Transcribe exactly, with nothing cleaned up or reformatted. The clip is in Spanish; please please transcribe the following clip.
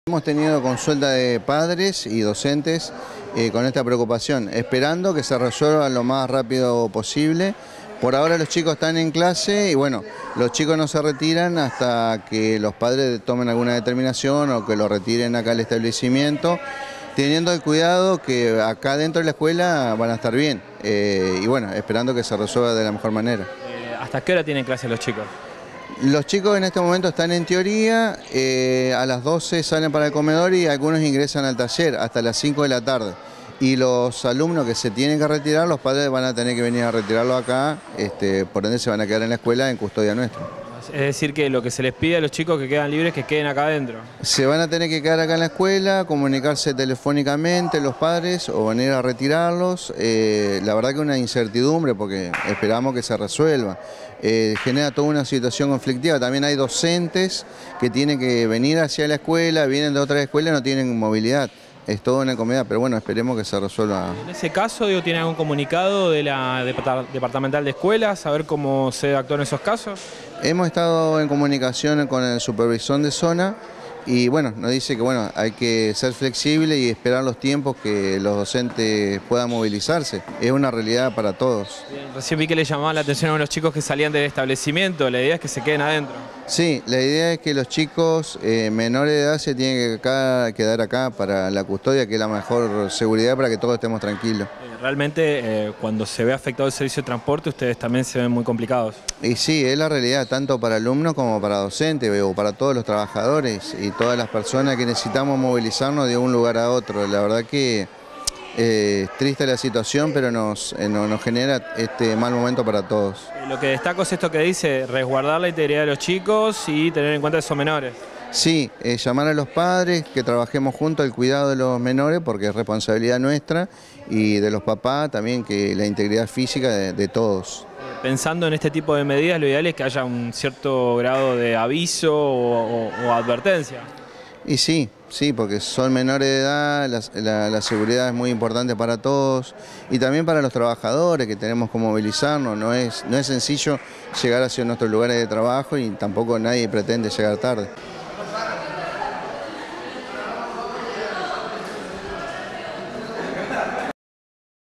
Hemos tenido consulta de padres y docentes eh, con esta preocupación, esperando que se resuelva lo más rápido posible. Por ahora los chicos están en clase y bueno, los chicos no se retiran hasta que los padres tomen alguna determinación o que lo retiren acá al establecimiento, teniendo el cuidado que acá dentro de la escuela van a estar bien eh, y bueno, esperando que se resuelva de la mejor manera. Eh, ¿Hasta qué hora tienen clase los chicos? Los chicos en este momento están en teoría, eh, a las doce salen para el comedor y algunos ingresan al taller hasta las cinco de la tarde. Y los alumnos que se tienen que retirar, los padres van a tener que venir a retirarlo acá, este, por ende se van a quedar en la escuela en custodia nuestra. Es decir, que lo que se les pide a los chicos que quedan libres, que queden acá adentro. Se van a tener que quedar acá en la escuela, comunicarse telefónicamente los padres o venir a retirarlos. Eh, la verdad que es una incertidumbre porque esperamos que se resuelva. Eh, genera toda una situación conflictiva. También hay docentes que tienen que venir hacia la escuela, vienen de otras escuelas y no tienen movilidad. Es toda una incomodidad, pero bueno, esperemos que se resuelva. En ese caso, digo, ¿tiene algún comunicado de la departamental de escuelas, saber cómo se actuó en esos casos? Hemos estado en comunicación con el supervisor de zona y bueno, nos dice que bueno, hay que ser flexible y esperar los tiempos que los docentes puedan movilizarse. Es una realidad para todos. Bien, recién vi que le llamaban la atención a unos chicos que salían del establecimiento. La idea es que se queden adentro. Sí, la idea es que los chicos eh, menores de edad se tienen que acá, quedar acá para la custodia, que es la mejor seguridad para que todos estemos tranquilos. Eh, realmente, eh, cuando se ve afectado el servicio de transporte, ustedes también se ven muy complicados. Y sí, es la realidad, tanto para alumnos como para docentes, o para todos los trabajadores y todas las personas que necesitamos movilizarnos de un lugar a otro. La verdad que eh, es triste la situación, pero nos, eh, nos genera este mal momento para todos. Eh, lo que destaco es esto que dice, resguardar la integridad de los chicos y tener en cuenta que son menores. Sí, eh, llamar a los padres, que trabajemos juntos el cuidado de los menores, porque es responsabilidad nuestra, y de los papás también, que la integridad física de, de todos. Pensando en este tipo de medidas, lo ideal es que haya un cierto grado de aviso o, o, o advertencia. Y sí, sí, porque son menores de edad, la, la, la seguridad es muy importante para todos y también para los trabajadores que tenemos que movilizarnos. No es, no es sencillo llegar hacia nuestros lugares de trabajo y tampoco nadie pretende llegar tarde.